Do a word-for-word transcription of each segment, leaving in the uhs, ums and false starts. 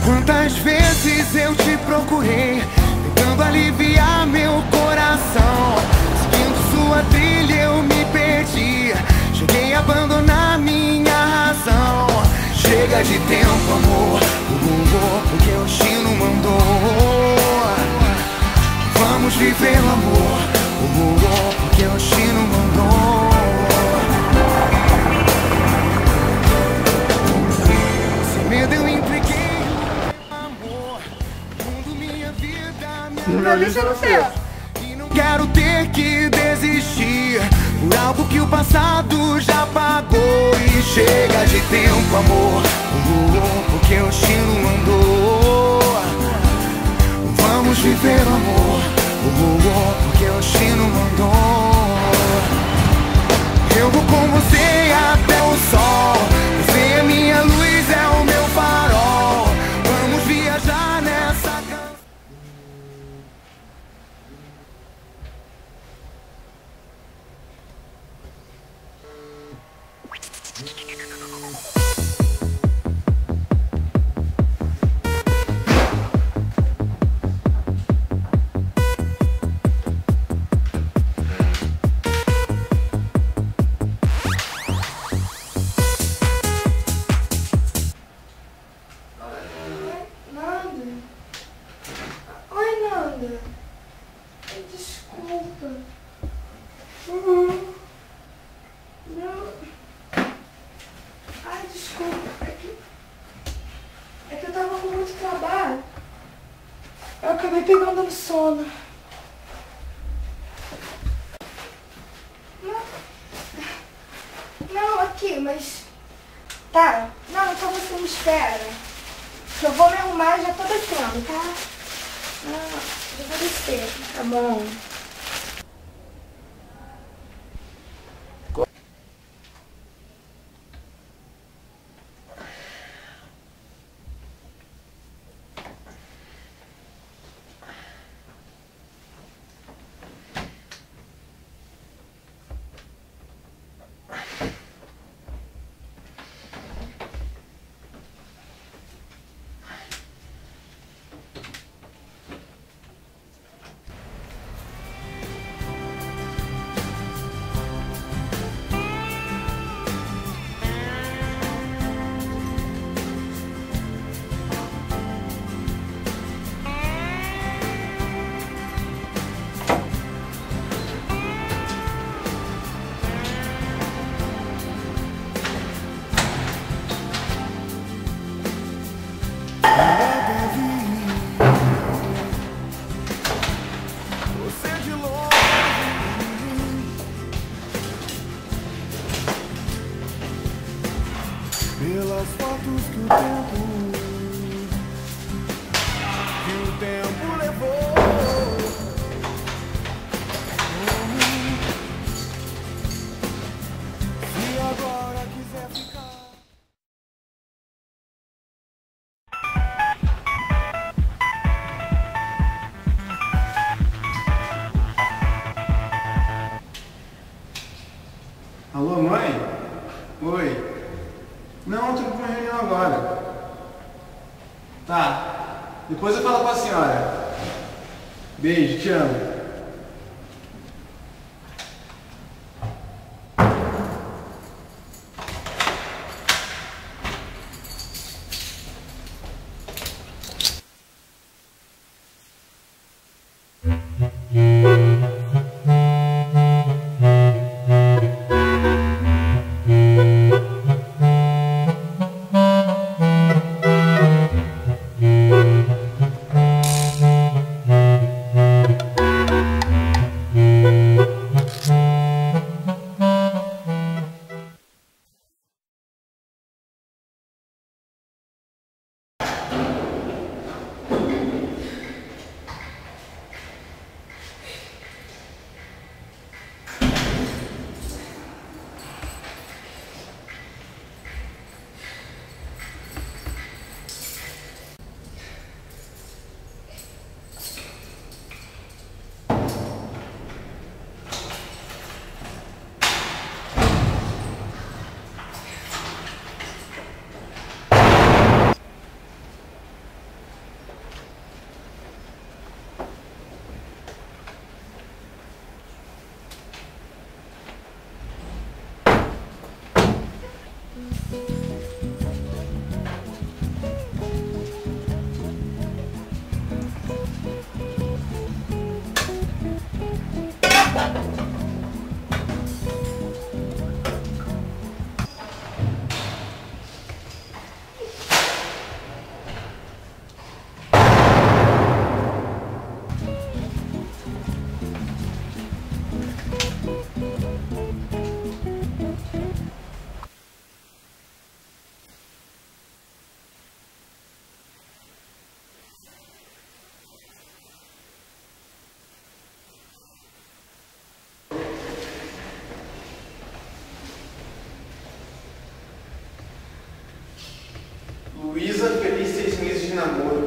Quantas vezes eu te procurei, tentando aliviar meu coração. Seguindo sua trilha eu me perdi, cheguei a abandonar minha razão. Chega de tempo, amor, uh, porque o destino mandou. Vamos viver o amor, uh, porque o destino mandou. Sem medo eu entreguei amor, mundo, minha vida, minha vida. E não quero ter que desistir por algo que o passado já pagou. E chega de tempo, amor, uh, porque o destino mandou. Vamos viver o amor, uh, porque o destino mandou. Eu vou com você até o sol, você é minha luz, é o meu farol. Vamos viajar nessa canção. Desculpa. Uhum. Não. Ai, desculpa. É que... é que eu tava com muito trabalho. Eu acabei pegando no sono. Não. Não, aqui, mas... Tá. Não, então você me espera. Que eu vou me arrumar e já tô descendo, tá? Não, já vou descer. Tá bom. Pelas fotos que o tempo, que o tempo levou. Se agora quiser ficar. Alô, mãe? Oi. Não, eu tô com uma reunião agora. Tá. Depois eu falo com a senhora. Beijo, te amo.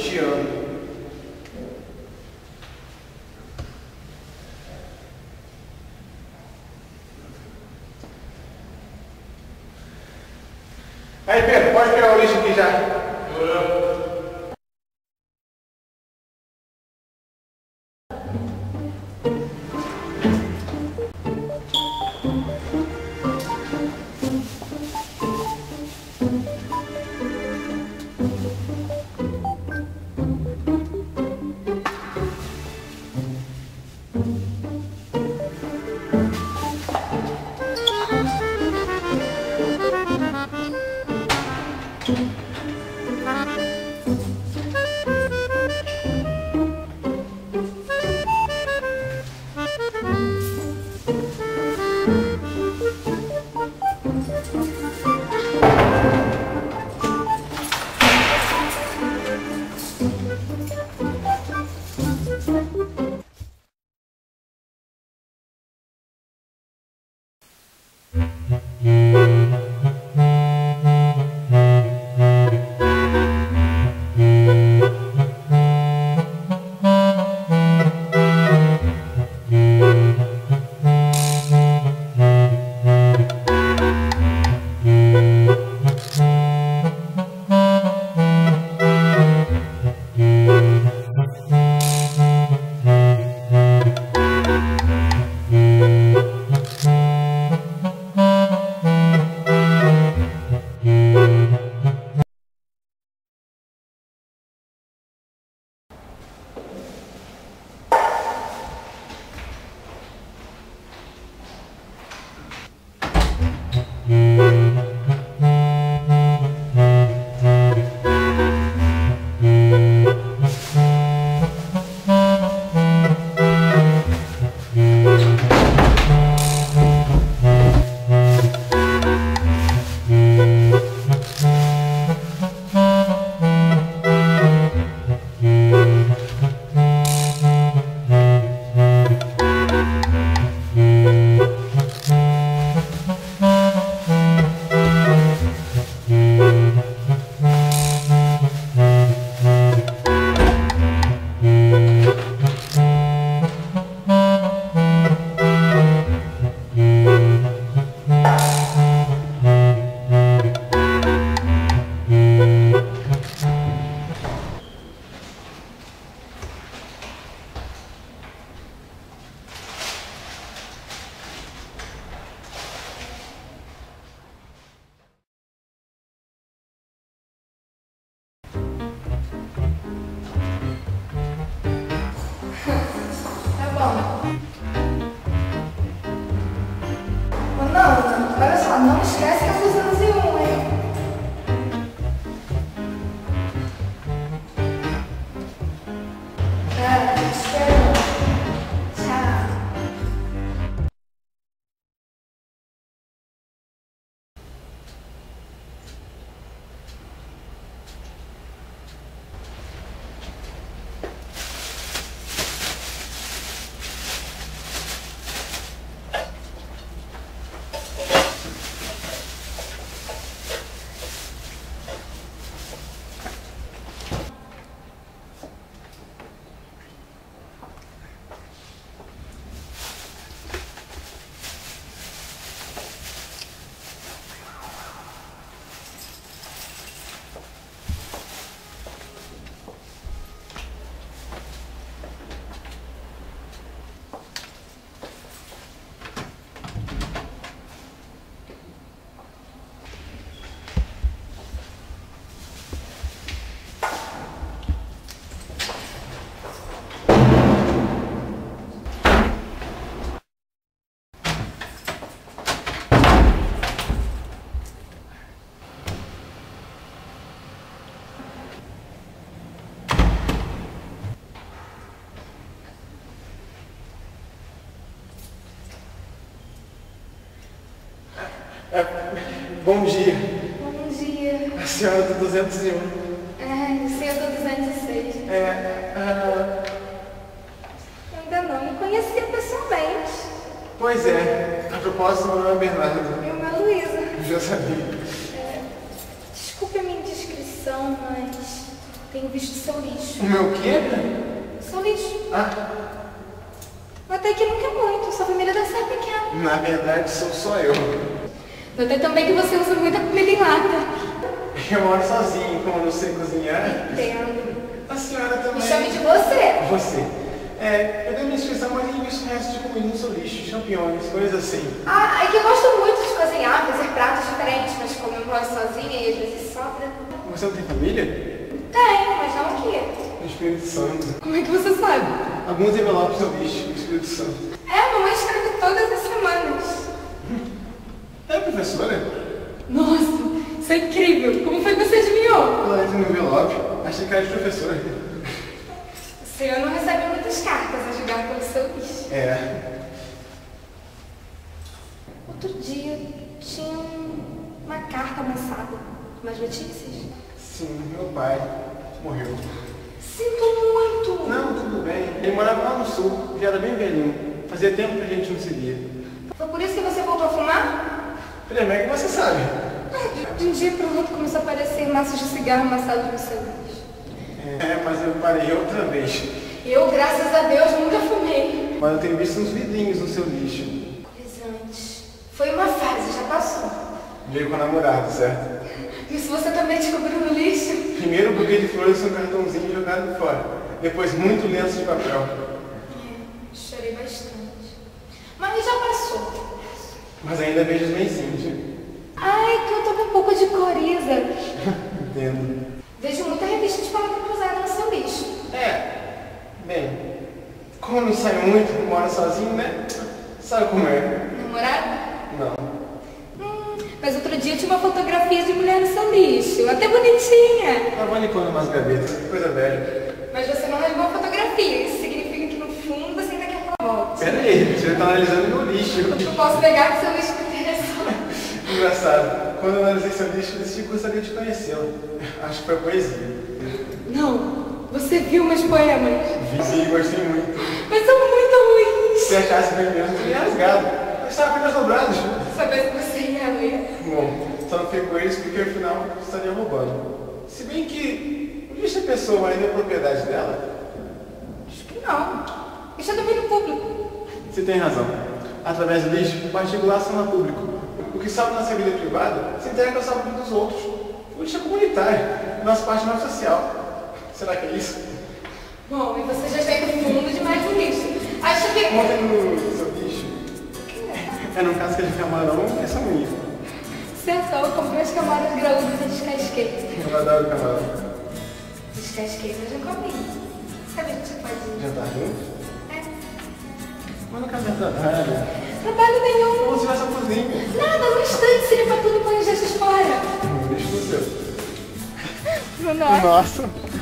te amo. Aí, Pedro, pode pegar o lixo aqui já. Olha só, não esquece que é duzentos e um, hein? É, espera. Tchau. É, bom dia. Bom dia. A senhora do duzentos e um. É, o senhor do duzentos e seis. É, ah, Ainda não me conhecia pessoalmente. pois é. A propósito, meu nome é Bernardo. Meu nome é Luísa. Já sabia. É, desculpe a minha indiscrição, mas tenho visto seu lixo. O meu quê? Seu lixo. Ah, Notei que nunca é muito, sua família deve ser pequena. na verdade sou só eu. Notei também que você usa muita comida em lata. Eu moro sozinho, como eu não sei cozinhar. Entendo. A senhora também. Me chame de você. Você. É, eu dei minha inscrição, mas nem visto o resto de comida no seu lixo, champignons, coisas assim. Ah, é que eu gosto muito de cozinhar, fazer pratos diferentes, mas como eu moro sozinha e às vezes sobra. Você não tem família? Tenho, mas não aqui. No Espírito Santo. Como é que você sabe? Alguns envelopes no lixo, no Espírito Santo. É, a mamãe escreve todas as semanas. É, professora? Nossa, isso é incrível. Como foi que você adivinhou? Ela entra no envelope. Achei que era de professora. O senhor não recebe muitas cartas a julgar pelo seu lixo. É. Outro dia tinha uma carta amassada. Mais notícias? Sim, meu pai morreu. Sinto muito. Não, tudo bem. Ele morava lá no sul, já era bem velhinho. Fazia tempo que a gente não se via. Foi por isso que você voltou a fumar? Como é que você sabe? De um dia para o outro começou a aparecer maços de cigarro amassados no seu lixo. É, mas eu parei outra vez. Eu, graças a Deus, nunca fumei. Mas eu tenho visto uns vidrinhos no seu lixo. Coisante. Foi uma fase, já passou. Veio com o namorado, certo? Isso você também descobriu no lixo? Primeiro um buquê de flores e um cartãozinho jogado fora. Depois muito lenço de papel. É, chorei bastante. Mas já passou. Mas ainda vejo os meizinhos. Ai, que eu tô com um pouco de coriza. Entendo. Vejo muita revista de palavra cruzada no seu lixo. É. Bem, como eu não saio muito, moro sozinho, né? Sabe como é? Namorado? Não. Hum, mas outro dia tinha uma fotografia de mulher no seu lixo. Até bonitinha. Tava limpando umas gavetas, que coisa velha. Mas você não rasgou a fotografia. Isso significa que no fundo você ainda quer que ela volte. Pera aí, você tá analisando meu lixo. Eu posso pegar que seu lixo me interessou. Engraçado. Quando eu analisei seu lixo, eu decidi que gostaria de conhecê-la. Acho que foi poesia. Não. Você viu meus poemas? Vi sim, gostei muito. Mas são muito ruins. Se achasse bem mesmo, teria rasgado. Eu estava apenas dobrados. Sabia que você ia ler. Bom, só não fiquei com eles porque afinal estaria roubando. Se bem que o lixo da pessoa ainda é propriedade dela. Acho que não. Isso é domínio público. Você tem razão. Através do lixo, o particular se torna público. O que salva nossa vida privada se entrega ao salvo dos outros. O lixo é comunitário, é nossa parte mais social. Será que é isso? Bom, e você já está indo fundo demais no lixo. Acho que... Ontem no seu lixo, é num casca de camarão e essa unha. Certo, eu comprei as camadas graúdas e descasquei. Eu adoro camarão. Descasquei, mas não comi. Sabe o que você pode Jantar junto? É. Mas não cabe trabalho. Trabalho nenhum. Como se tivesse a cozinha. Nada, no instante seria pra tudo põe os gestos fora. Deixa no seu. No nosso. Nossa.